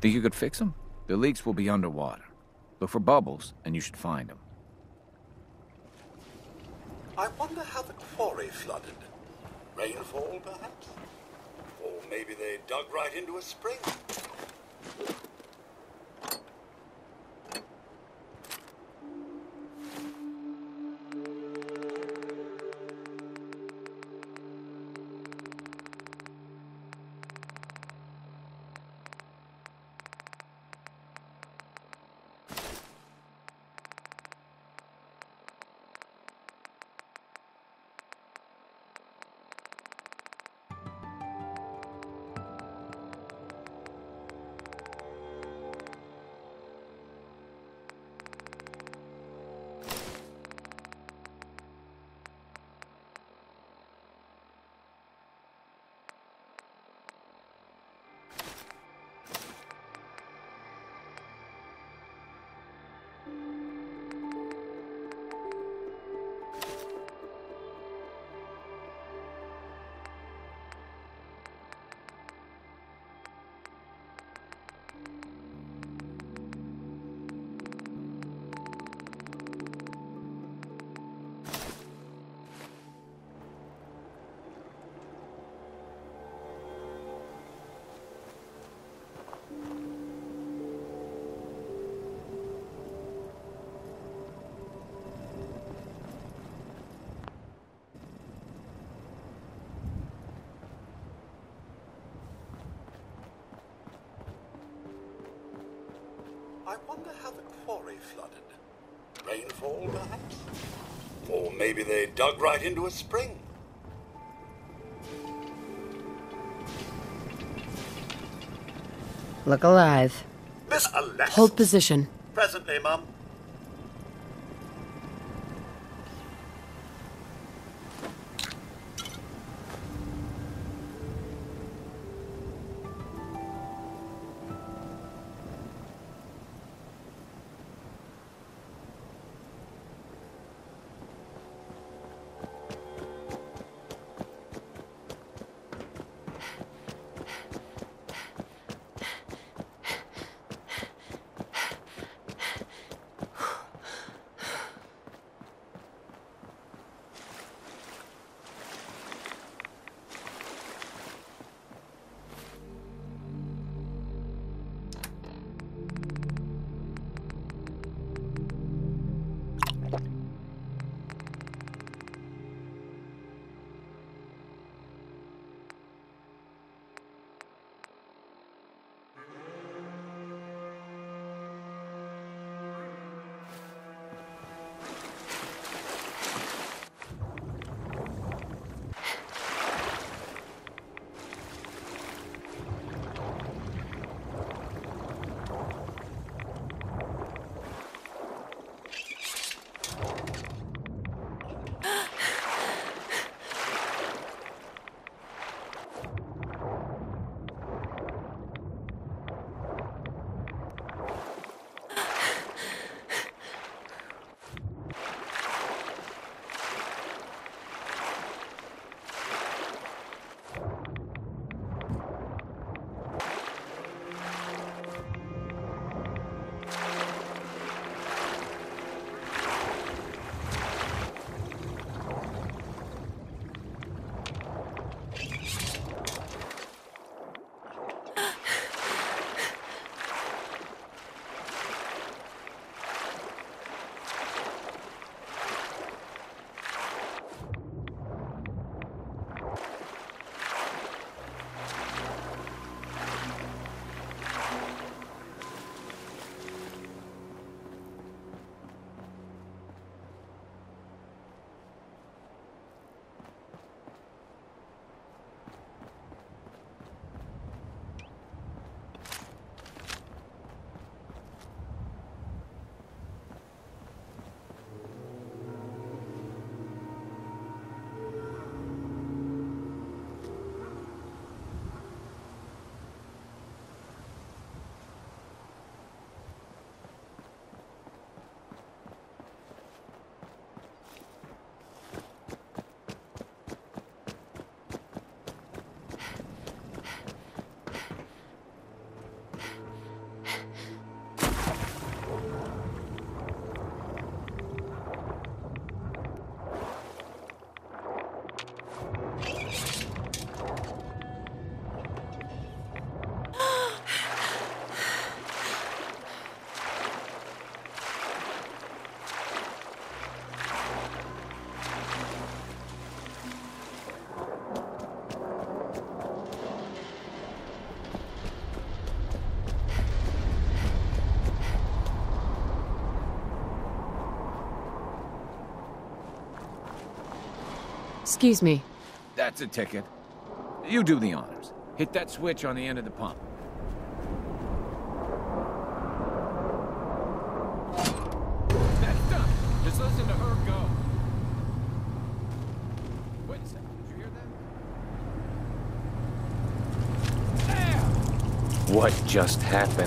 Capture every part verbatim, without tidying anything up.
Think you could fix them? The leaks will be underwater. Look for bubbles, and you should find them. I wonder how the quarry flooded. Rainfall, perhaps? Or maybe they dug right into a spring. I wonder how the quarry flooded. Rainfall, perhaps? Or maybe they dug right into a spring. Look alive. Miss Alexis. Hold position. Presently, Mum. Excuse me. That's a ticket. You do the honors. Hit that switch on the end of the pump. That's done. Just listen to her go. Wait a second. Did you hear that? There! What just happened?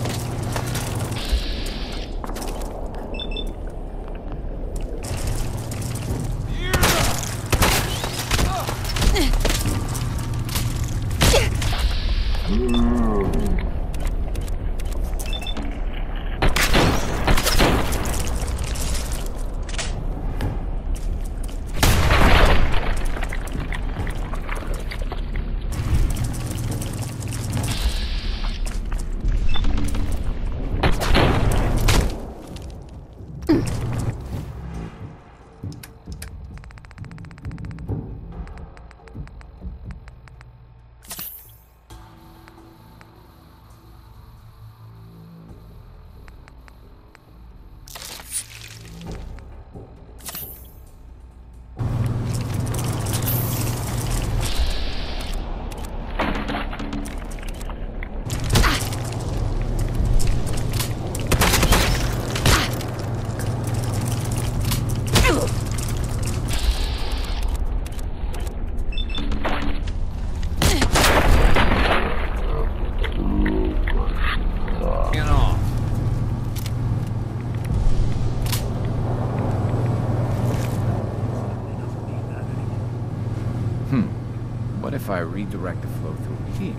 If I redirect the flow through here.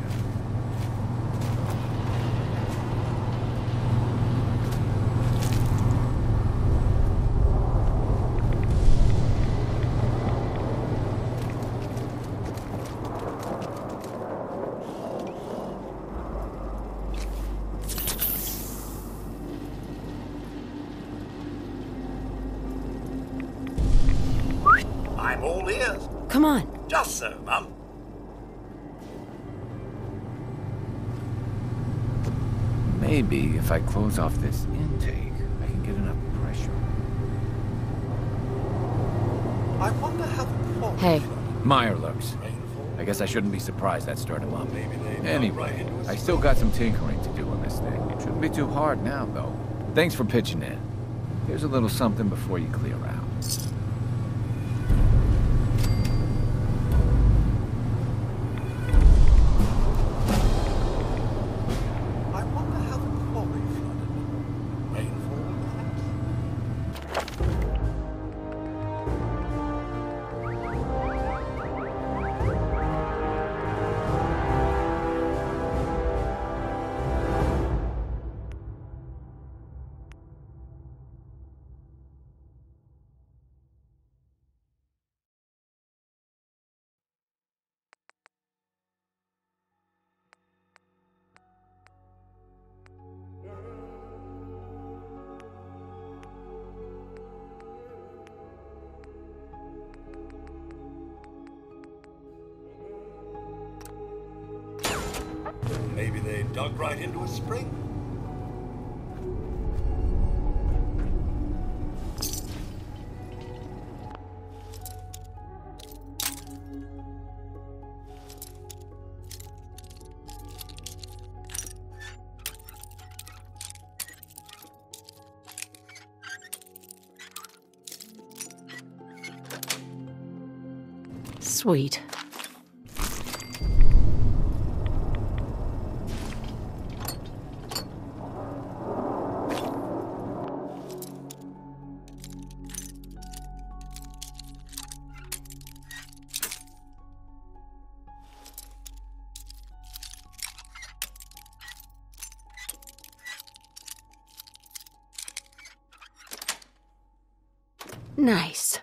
I'm all ears. Come on. Just so, Mum. Maybe if I close off this intake, I can get enough pressure. I wonder how the quarry Hey. Mirelurks. rainfall. I guess I shouldn't be surprised that started up. Maybe they dug right Anyway, into a I still got some tinkering to do on this thing. Shouldn't be too hard now, though. Thanks for pitching in. Here's a little something before you clear out. I wonder how the quarry flooded. Rainfall, perhaps? Maybe they dug right into a spring. Sweet. Nice.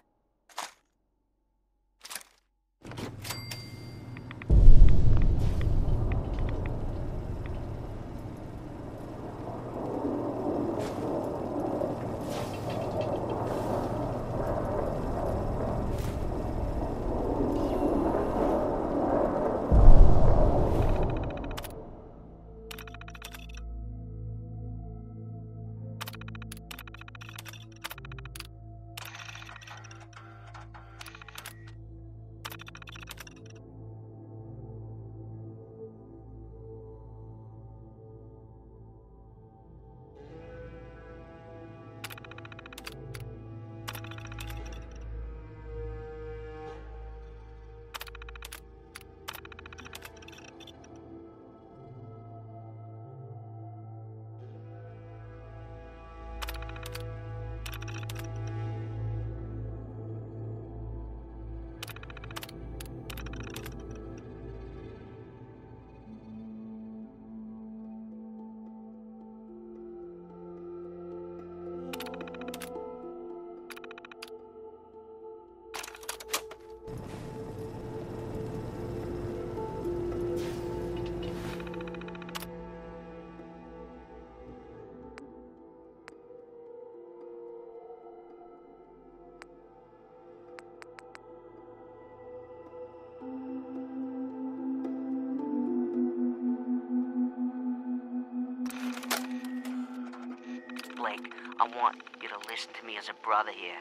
Blake, I want you to listen to me as a brother here.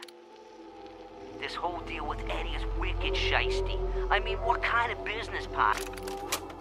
This whole deal with Eddie is wicked shiesty. I mean, what kind of business partner?